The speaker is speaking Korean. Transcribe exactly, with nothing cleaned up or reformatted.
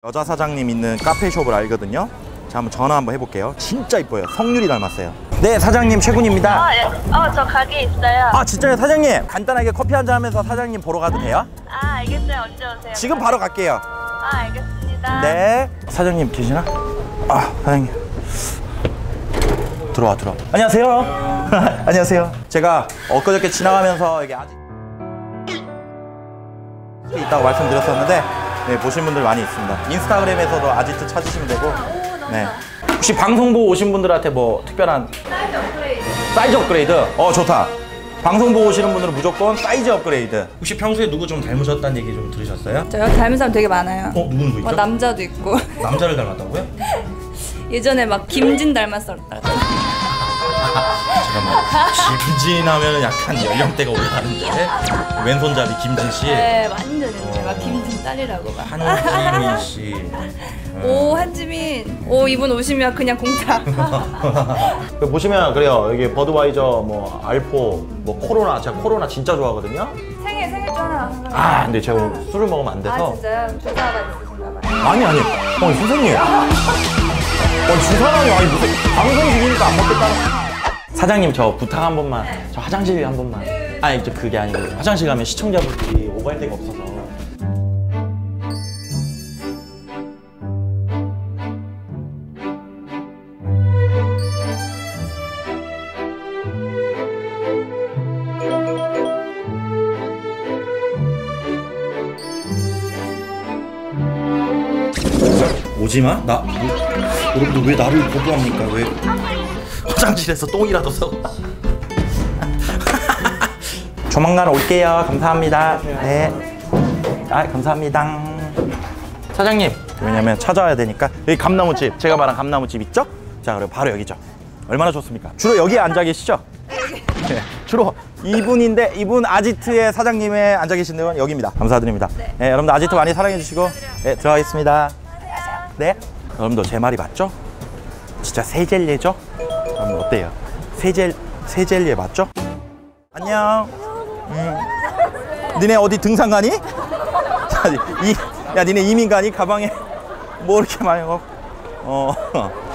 여자 사장님 있는 카페숍을 알거든요. 자, 한번 전화 한번 해볼게요. 진짜 이뻐요. 성률이 닮았어요. 네, 사장님 최군입니다. 아, 예. 어, 저 가게 있어요. 아, 진짜요? 사장님 간단하게 커피 한잔 하면서 사장님 보러 가도 돼요? 아, 알겠어요. 언제 오세요? 지금 바로 갈게요. 아, 알겠습니다. 네. 사장님 계시나? 아, 사장님 들어와 들어와. 안녕하세요. 안녕하세요. 제가 엊그저께 지나가면서 이게 아직 있다고 말씀드렸었는데, 네, 보신 분들 많이 있습니다. 인스타그램에서도 아지트 찾으시면 되고. 네. 혹시 방송 보고 오신 분들한테 뭐 특별한 사이즈 업그레이드. 사이즈 업그레이드? 어, 좋다. 방송 보고 오시는 분들은 무조건 사이즈 업그레이드. 혹시 평소에 누구 좀 닮으셨다는 얘기 좀 들으셨어요? 저요? 닮은 사람 되게 많아요. 어, 누구 누구 있죠? 어, 남자도 있고. 남자를 닮았다고요? 예전에 막 김진 닮았었다. 잠깐만, 김진 하면 약간 연령대가 올라가는데. 왼손잡이 김진 씨. 네, 완전 이제 막 김진 딸이라고 막. 한지민 씨. 오, 한지민. 오, 이분 오시면 그냥 공짜. 보시면 그래요. 여기 버드와이저, 뭐 알포, 뭐 코로나. 제가 코로나 진짜 좋아하거든요. 생일 생일 주 하나. 아, 근데 제가 오늘 술을 먹으면 안 돼서. 아, 진짜요? 주사가 있으신가 봐요. 아니 아니. 어, 선생님. 어, 주사라니. 아니 무슨 방송 중이니까 안 먹겠다는. 사장님, 저 부탁 한 번만. 저 화장실 한 번만. 아니, 저 그게 아니고 화장실 가면 시청자분들이 오갈 데가 없어서. 오지마? 나? 뭐, 여러분들 왜 나를 거부합니까? 왜? 화장실에서 똥이라도 싸고. 조만간 올게요. 감사합니다. 네. 아, 감사합니다. 사장님, 왜냐면 찾아와야 되니까. 여기 감나무집, 제가 말한 감나무집 있죠? 자, 그럼 바로 여기죠. 얼마나 좋습니까? 주로 여기에 앉아 계시죠? 네, 주로 이분인데, 이분 아지트의 사장님의 앉아 계신 데는 여기입니다. 감사드립니다. 네, 네, 여러분들 아지트 많이 사랑해 주시고, 네, 들어가겠습니다. 네, 여러분들 제 말이 맞죠? 진짜 세젤리죠? 여러분 어때요? 세젤, 세젤리 맞죠? 안녕. 음. 니네 어디 등산 가니? 이, 야, 니네 이민 가니? 가방에 뭐 이렇게 많이 어.